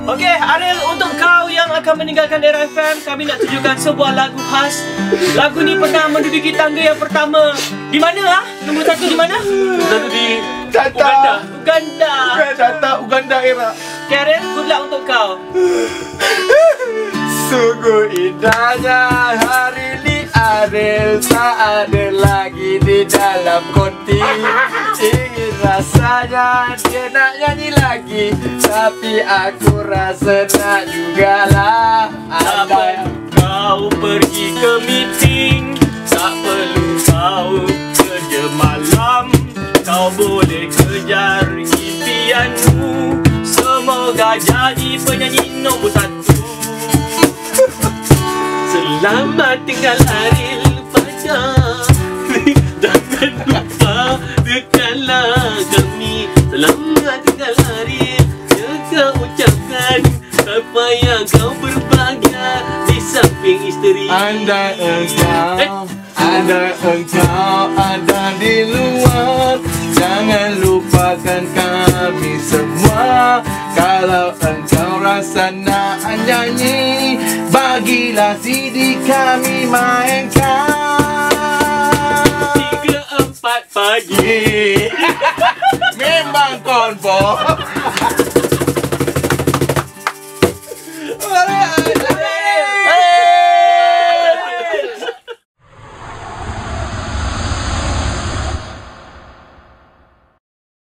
Okey, Ariel, untuk kau yang akan meninggalkan Era FM, kami nak tunjukkan sebuah lagu khas. Lagu ni pernah menduduki tangga yang pertama. Di mana Nombor 1 di mana? Satu di Uganda. Uganda Era. Okay, Ariel, good luck untuk kau. Sungguh indahnya hari ini Ariel, tak ada lagi di dalam konti. Ingin rasanya dia nak nyanyi lagi, tapi aku rasa nak jugalah. Tak kau pergi ke meeting, tak perlu kau kerja malam. Kau boleh kejar impianmu, semoga jadi penyanyi nombor 1. Selamat tinggal Ariel Fajar. Jangan lupa dekatlah kami. Selamat tinggal Ariel, jaga ucapkan apa yang kau berbahagia di samping isteri. Andai engkau ada di luar, jangan lupakan kami semua. Kalau engkau rasa nak nyanyi, bagilah CD kami mainkan. 3-4 pagi. Memang konvo.